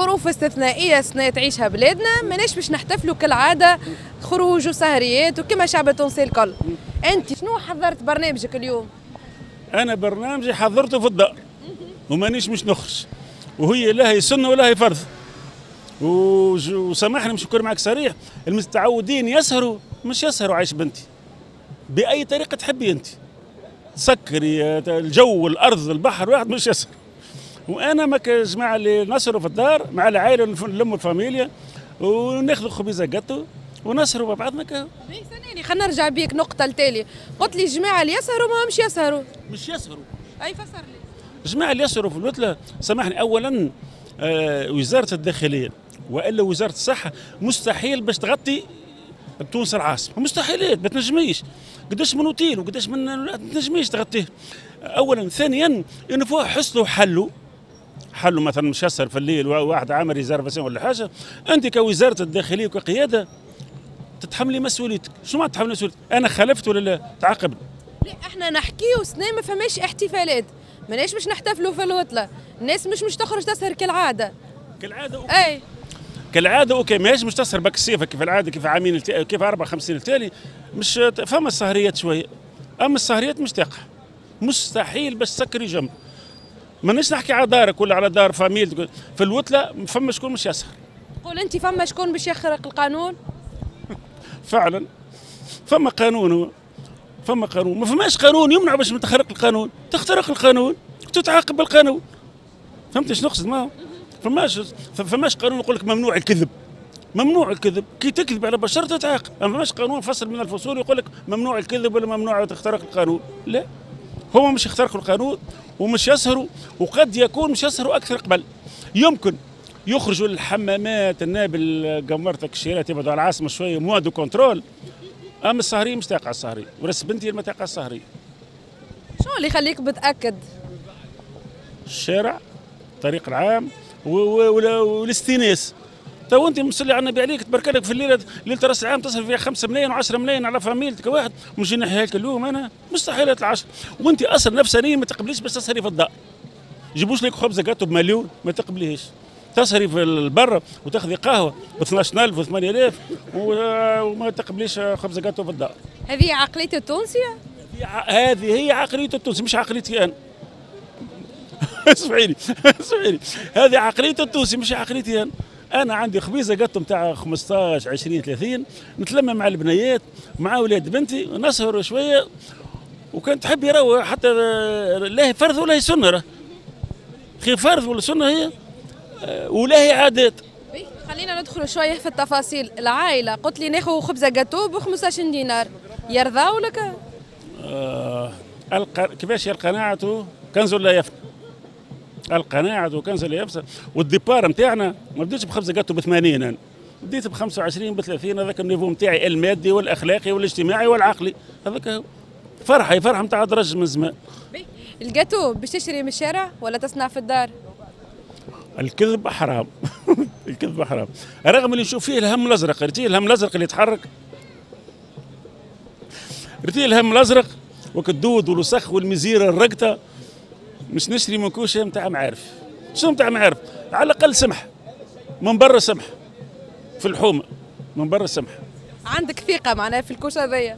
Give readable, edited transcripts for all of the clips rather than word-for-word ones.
ظروف استثنائية تعيشها بلادنا، ماناش باش نحتفلوا كالعادة خروج وسهريات وكما شعب التونسي الكل. أنت شنو حضرت برنامجك اليوم؟ أنا برنامجي حضرته في الدار ومانيش مش نخرج، وهي لا هي سنة ولا هي فرض. وسامحني مش نكون معك صريح، المتعودين يسهروا مش يسهروا عايش بنتي بأي طريقة تحبي أنت، سكري الجو الأرض البحر واحد مش يسهر. وانا ما جماعه اللي نسهروا في الدار مع العائله نلموا الفاميليا وناخذوا خبيزه جاتو ونسهروا مع بعضنا كهو. ثاني خلينا نرجع بيك نقطه التالي، قلت لي الجماعه اللي يسهروا ما همش يسهروا. مش يسهروا. اي فسر لي. الجماعه اللي يسهروا في الوتله سامحني اولا وزاره الداخليه والا وزاره الصحه مستحيل باش تغطي تونس العاصمه، مستحيلات ما تنجميش. قداش من اوتيل وقداش من ما تنجميش تغطيه. اولا، ثانيا انه فوق حصلوا حلوا مثلا مش يسهر في الليل واحد عامل ريزرفاسيون ولا حاجه، انت كوزاره الداخليه وكقياده تتحملي مسؤوليتك. شو ما تتحملي مسؤوليتك؟ انا خالفت ولا لا؟ تعاقبني. لا احنا نحكيو سنة ما فماش احتفالات، ماناش باش نحتفلوا في الوطله، الناس مش تخرج تسهر كالعاده. كالعاده أوكي. اي كالعاده اوكي، ماهيش مش تسهر بك الصيف كيف العاده كيف عامين كيف 4 5 سنين التالي، مش فما السهريات شويه، اما السهريات مش تقع، مستحيل باش تسكري جنب. مانيش نحكي على دارك ولا على دار فاميل، في الوتله فما شكون مش يسهر. قول انت فما شكون باش يخرق القانون؟ فعلا فما قانون، ما فماش قانون يمنع باش تخرق القانون، تخترق القانون وتتعاقب بالقانون. فهمت ايش نقصد؟ ما فماش قانون يقول لك ممنوع الكذب. ممنوع الكذب، كي تكذب على بشر تتعاقب، ما فماش قانون فصل من الفصول يقول لك ممنوع الكذب ولا ممنوع تخترق القانون، لا. هما مش يخترقوا القانون ومش يسهروا، وقد يكون مش يسهروا اكثر قبل. يمكن يخرجوا للحمامات النابل قمرتك الشيرات يبعدوا على العاصمه شويه موا دو كنترول، اما السهريه مش تاقع السهريه، ورس بنتي ما تاقع السهريه. شنو اللي يخليك بتاكد؟ الشارع، الطريق العام والاستئناس. تو انت مصلي على النبي عليك تبارك لك في ليله راس العام تصرف فيها 5 ملايين و10 ملايين على فاميلتك واحد، مش نحيها لك اليوم انا مستحيلات العشر، وانت اصلا نفسانيا ما تقبليش باش تسهري في الدار. جيبوش لك خبزه جاتو بمليون ما تقبليهش. تسهري في البر وتاخذي قهوه ب 12000 و 8000 وما تقبليش خبزه جاتو في الدار. هذه عقليه التونسيه؟ هذه هي عقليه التونسي مش عقليتي انا. اسمعيني هذه عقليه التونسي مش عقليتي انا. انا عندي خبيزه جاتو نتاع 15 20 30 نتلمى مع البنيات مع اولاد بنتي نسهروا شويه، وكان تحب يروح حتى لا هي فرض ولا هي سنه، راه خي فرض ولا سنه هي ولا هي عادات. خلينا ندخل شويه في التفاصيل. العائله قلت لي ناخذ خبزه جاتو ب 15 دينار، يرضاو لك؟ كيفاش هي القناعه كنز لا يفنى. القناعة وكنز لا يفنى، والديبار نتاعنا ما بديتش بخبزه جاتو ب 80، انا بديت ب 25 ب 30. هذاك النيفو نتاعي المادي والاخلاقي والاجتماعي والعقلي، هذاك فرحه نتاع درج من زمان. الجاتو باش تشري من الشارع ولا تصنع في الدار؟ الكذب حرام. الكذب حرام، رغم اللي نشوف فيه الهم الازرق. رتيه الهم الازرق اللي يتحرك، رتيه الهم الازرق وكالدود والوسخ والمزيره الرقته. مش نشري من كوشه نتاع معارف. شنو نتاع معارف؟ على الاقل سمح من برا، سمح في الحومه من برا سمح. عندك ثقه معناها في الكوشه هذيا؟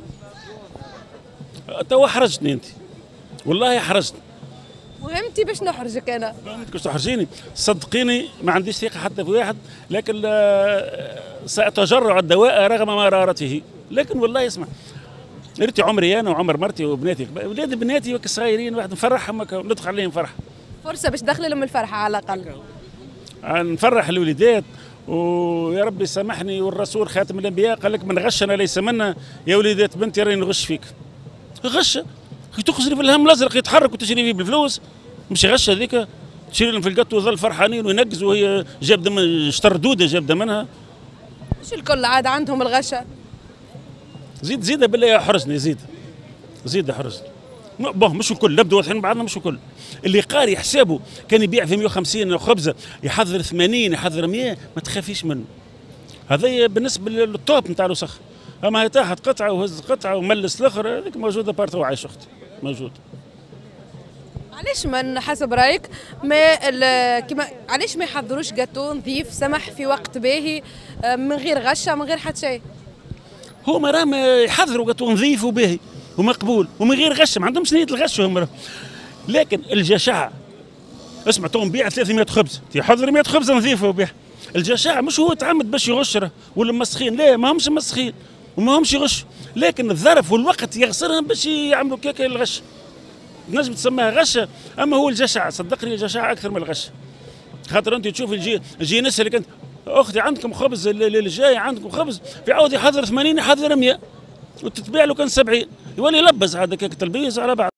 توا حرجتني انت، والله حرجتني. مهمتي باش نحرجك انا. فهمتك باش تحرجيني؟ صدقيني ما عنديش ثقه حتى في واحد، لكن ساتجرع الدواء رغم مرارته. لكن والله اسمع، ريتي عمري انا وعمر مرتي وبناتي، اولاد بناتي الصغيرين واحد نفرحهم ندخل عليهم فرحه. فرصه باش تدخل لهم الفرحه على الاقل. نفرح الوليدات، ويا ربي سامحني، والرسول خاتم الانبياء قال لك من غشنا ليس منا. يا وليدات بنتي راني نغش فيك. غشه تخزري في الهم الازرق يتحرك وتشري فيه بالفلوس، مش غشه هذيك. تشري لهم في القط وظل فرحانين وينقزوا وهي جاب اشتر دوده جاب منها. مش الكل عاد عندهم الغشه. زيد بالله يحرجني، زيد حرجني. مش الكل، نبدو واضحين بعضنا، مش الكل. اللي قاري حسابه كان يبيع في 150 خبزه يحضر 80 يحضر 100 ما تخافيش منه. هذا بالنسبه للطوب نتاع الوسخ. اما هي تاخذ قطعه وهز قطعه وملس الاخر، هذيك موجوده بارتو عايش اختي موجود. علاش ما حسب رايك ما كما علاش ما يحضروش جاتو نظيف سمح في وقت باهي من غير غشه من غير حتى شيء؟ هما راهم يحضروا جاتو نظيف وباهي ومقبول ومن غير غش، ما عندهمش نيه الغش هما. لكن الجشع اسمع تو نبيع 300 خبز يحضر 100 خبز نظيفه وبيع. الجشع مش هو تعمد باش يغش ولا مسخين، لا ما همش مسخين وما همش يغش، لكن الظرف والوقت يغسرهم باش يعملوا كيكه الغش. الناس بتسميها غشه، اما هو الجشع صدقني الجشع اكثر من الغش. خاطر انت تشوف الجي نسالك انت اختي عندكم خبز اللي جاي عندكم خبز في عوض يحضر 80 يحضر 100 وتتباع له كان 70 يولي يلبس هذا كيكه البيز على بعض.